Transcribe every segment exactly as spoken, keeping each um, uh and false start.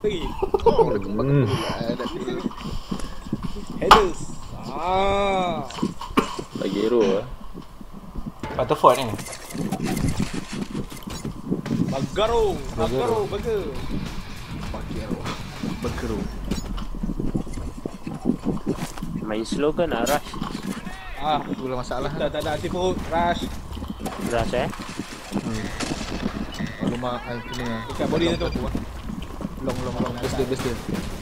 Oh, dah kembang hmm. Headers. Ah. Bagi hero lah. Butterford ni. Bagarung, Bagarung, Bagar. Bagarung, Bagarung. Main slow ke nak rush? Ah, itulah masalah. Tak tak ada anti perut, rush. Rush eh? Hmm. Kalau mak ai kena dekat body dia tu. Long long long base dia base dia.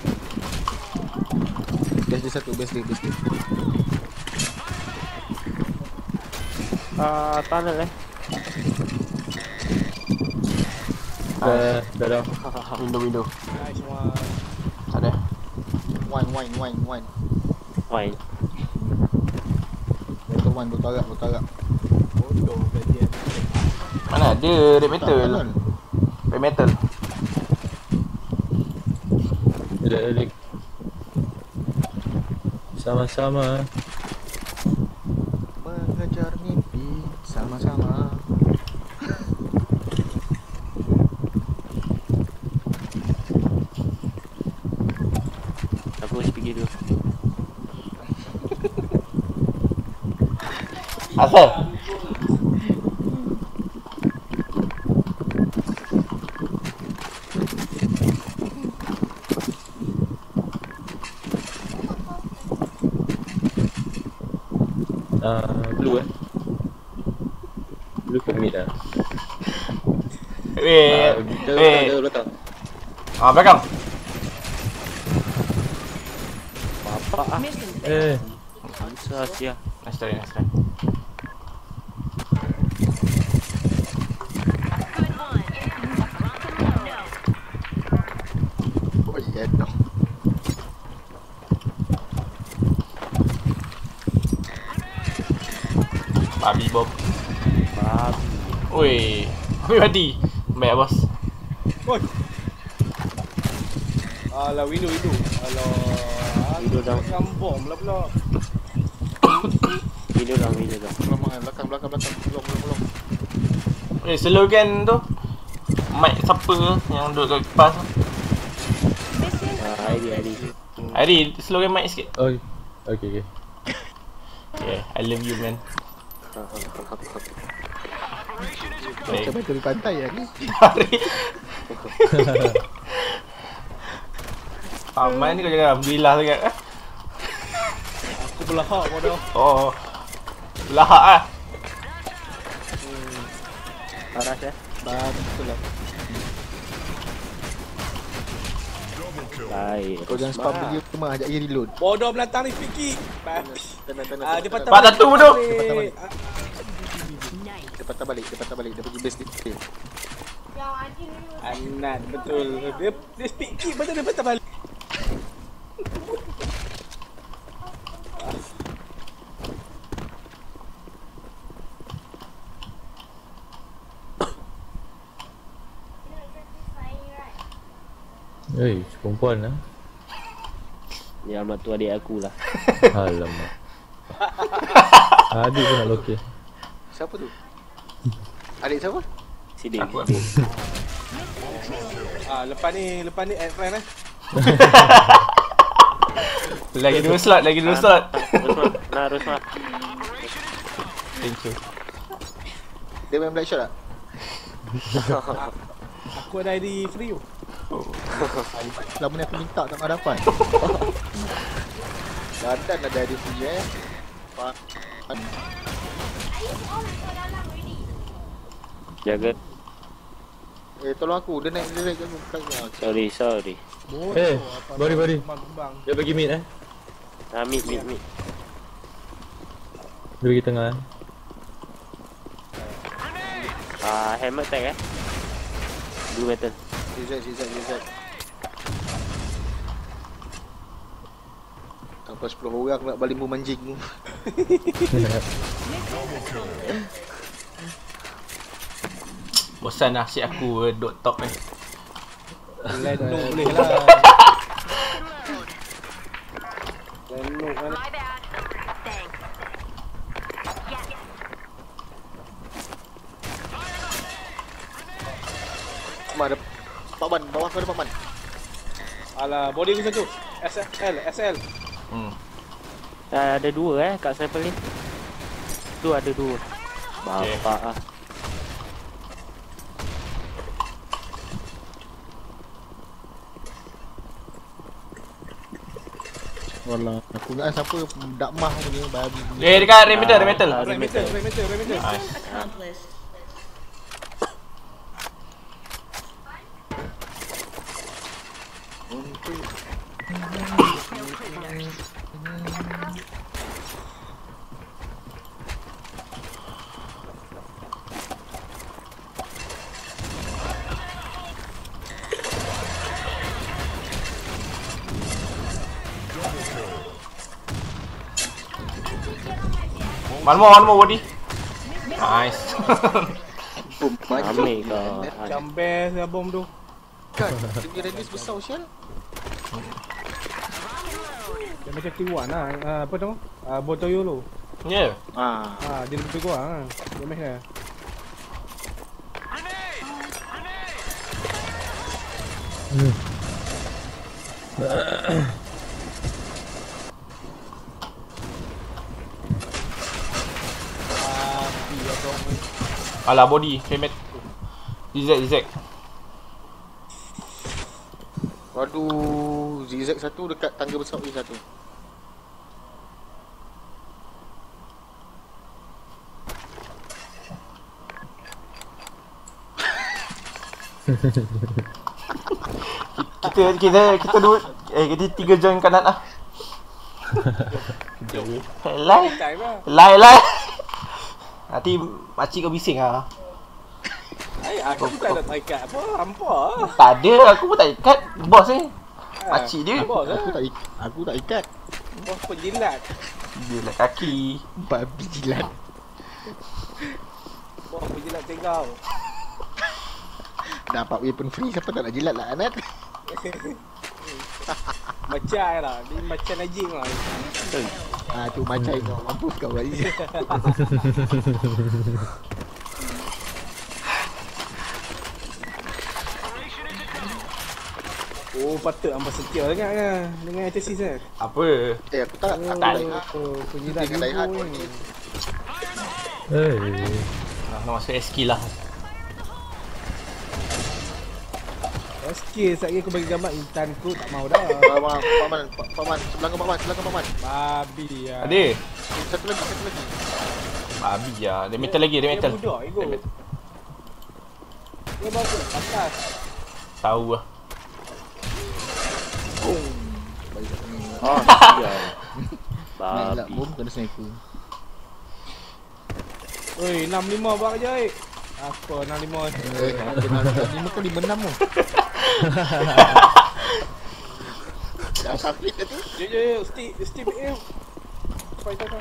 Base dia satu, base dia, base dia. Ah, tunnel eh. Dah, dah dah. Window, window. Nice one. Tak ada. Wine, wine, wine, wine. Wine. Betul wine, betul agak, betul agak. Bodoh bagian. Mana ada red metal? Red metal. Ada alik. Sama-sama. Mengejar mimpi sama-sama. Aku harus pergi dulu. Asal? Ah, blue eh. Blue ke mid ah. Weh, weh. Jauh belakang. Ah, belakang. Bapak ah. Eh, Susah sia. Nice try, nice try. Oh yeah, no. Babi Bob. Babi. Oi, Babi mati. Baik bos. Oi. Alah window window. Alah. Window down. Bom lah pula. Window down, window down. Belakang, belakang, belakang, belakang. Belum, belum, belum. Eh, slogan tu. Mic siapa yang duduk kat kipas tu? Ah, I D, I D. Ari, slogan mic sikit. oh. Okay, okay. Yeah, I love you man. Macam main tepi pantai ya ni. Ari. Aman ni kau jangan alhamdulillah sangat eh. Aku belahak bodoh. Oh. Lahak ah. Paras eh. Betul lah. Baik. Kau jangan spam video cuma ajak dia reload. Bodoh belantang ni fikir. Tenang, tenang. Ah, dia patah. Patah tu bodoh. Dia patah balik. Ah, Dia patah balik, dia patah balik. Dia pergi base dia. Anat betul. Dia dia speed kick betul dia patah balik. Eh, perempuan lah. Ni alamat tu adik aku lah. Alamak. Adik pun nak lokeh. Siapa tu? Adik siapa? Sidik. Aku. Ah, lepas ni lepas ni add friend eh. Lagi dua slot, lagi dua slot. Rosma, nah Rosma. Thank you. Dia main black shot tak? Aku ada I D free tu. Selama ni aku minta tak nak dapat. Badan ada I D free eh. Pak. Jaga. Eh tolong aku, dia naik dia naik aku. Sorry, sorry. Eh, body body. Kembang. Dia bagi mid eh. Ah, mid, mid, mid. Dia bagi tengah eh. Ah, helmet tag eh. Blue metal. Z Z Z Z. Tanpa sepuluh orang nak balik memanjing tu. Bosan lah asyik aku uh, dot top ni. Leno boleh lah. Leno kan. Cuma ada Pak Man, bawah kau ada Pak Man. Alah, body aku satu. S L, S L. Hmm. Uh, ada dua eh kat saya ni. Tu ada dua. Okay. Bapak ah. Walah, aku ingat siapa dakmah punya babi. Eh dekat red metal, red metal. Ah, Red metal, red metal, red metal. Nice. Accomplished. One more, one more body. Nice. Boom, maju. Ambil kau. Macam best lah bom tu. Kan, dia punya radius besar Syal. Dia macam T satu lah. Uh, apa nama? Uh, Botoyo tu. Yeah. Ah, Ah, dia lebih kurang lah. Dia match lah. Alah body, red metal. Z Z. waduh, zigzag satu dekat tangga besar ni satu. Kita kita kita dua eh kita tiga join kanan ah. Lai. Time lah. Lai lai. Nanti makcik kau bising ah. Ay, aku tak ada taikat apa. Hampa lah. Tak ada, aku pun tak ikat. Bos ni. Makcik dia. Bos lah. Aku tak ik- aku tak ikat. Bos penjilat. Dia lah kaki. Babi jilat. Bos penjilat tengau. Dapat weapon free, siapa tak nak jilat lah Anat. Macai lah. Dia macam anjing lah. Ah tu macai kau, mampus kau lagi. Oh, patut hamba setia sangat kan dengan Atesis kan. Apa? Eh aku tak, aku Tak tak ada. ingat. Oh, penjilat Dengan Daihat dulu pun ni. ni. Hey. Nak masuk S K lah. S K sekali aku bagi gambar intan ku tak mau dah. Paman, paman, paman, sebelah kau paman, sebelah kau paman. Babi ya. Ada. Satu lagi, satu lagi. Babi lah. Dia metal lagi, dia metal. Dia budak ego. Dia metal. Dia bagus atas. Tahu lah. Boom. Bagi kat sini. Oh, sial. Main lah, Babi. boom, kena sniper. Oi, enam lima buat je. Oi. Apa enam lima? Eh, kena lima kau lima enam tu. Dah sakit dah tu. Yo yo yo, stick stick eh. Fight fight.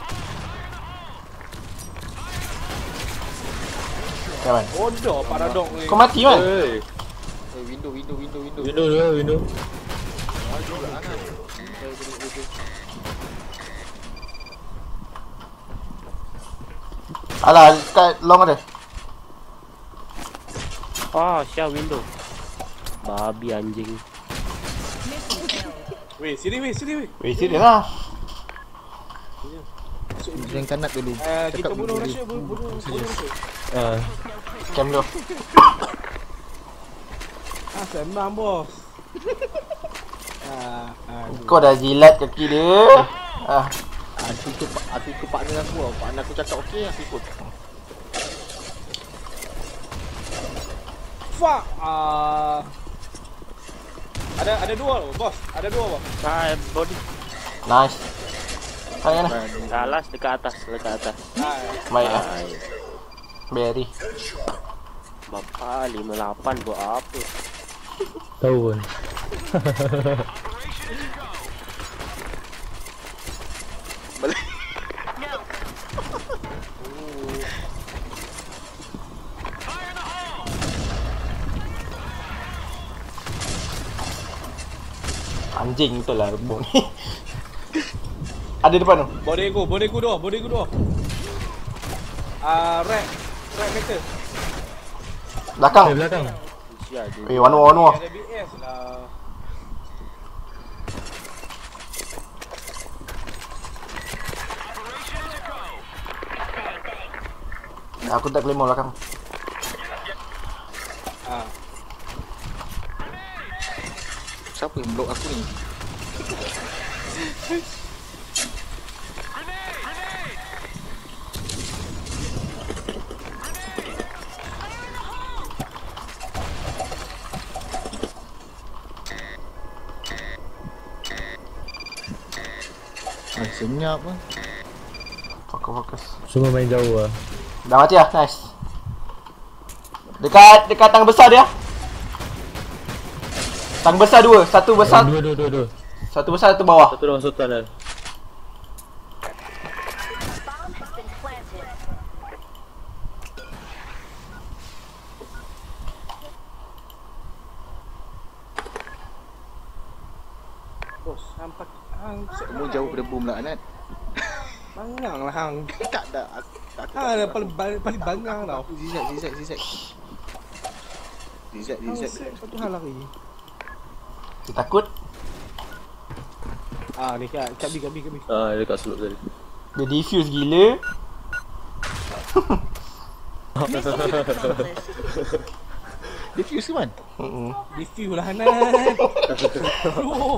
Kawan. Bodoh paradok ni. Kau mati kan? Hey. Eh, window, window, window, window. Window dulu, window. Ah, juga Anat. Eh, window, window. Alah, kat long ada. Oh, sial window. Babi anjing. Weh, sini weh, sini weh. Weh, serius lah. Jangan kanat dulu. Eh, kita Cakap bunuh dulu. Rasha, bunuh bunuh bunuh Rasha. Ah. Cam dulu. Ah, sembang bos. Ah, ah. Kau dah jilat kaki dia. Ah, Aku ikut, aku ikut partner aku lah. Partner aku cakap okey, aku ikut. Fuck. Ah. Ada ada dua loh, bos. Ada dua bos. Ah, body. nice. Kalian lah. Salah dekat atas, dekat atas. Ah. Baik lah. Ay, Berry. Bapak lima lapan buat apa? Tahu pun. Balik. Anjing betul lah rebung ni. Ada depan tu. Body aku, body aku dua, body aku dua. Ah, red. Red meter. Belakang. Dari belakang. Sial dia. Eh, one more, one more. Ada B S lah. Aku tak claymore belakang. Ah. Siapa yang block aku ni? Ah, senyap lah. Fokus fokus. Semua main jauh lah. Dah mati lah, nice. Dekat dekat tang besar dia. Tang besar dua, satu besar, Dua, dua, dua, dua. satu besar satu bawah. Satu dalam sultan lah. Bos, hang pak hang Kamu jauh pada boom lah Anat. bangang lah hang. Tak ada. Aku, aku Hang ada paling paling paling bangang tau. Zizak, zizak, zizak. Zizak, Hang zizak. set satu hal lagi. Dia takut. Ah ni kat kabi kabi kabi. Ah, dekat slope tadi. Dia diffuse gila. Diffuse ke man? Hmm. Review lah Hanan. Aduh.